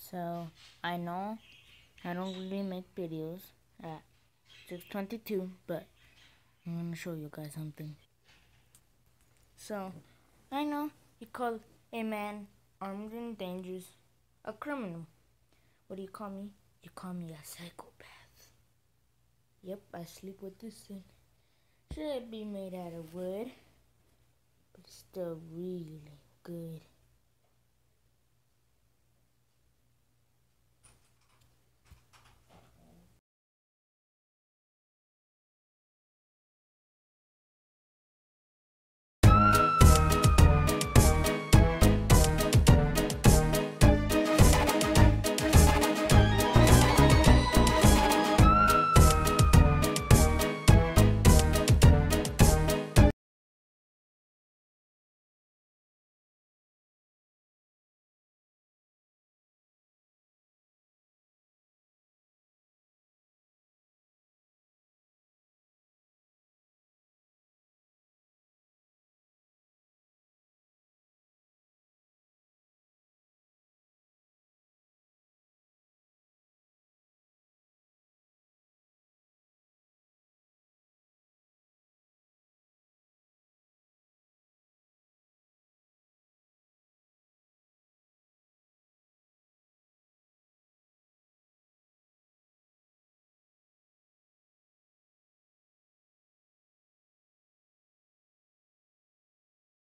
So I know I don't really make videos at 6:22, but I'm gonna show you guys something. So I know you call a man armed and dangerous a criminal. What do you call me? You call me a psychopath. Yep, I sleep with this thing. Should be made out of wood, but it's still really good.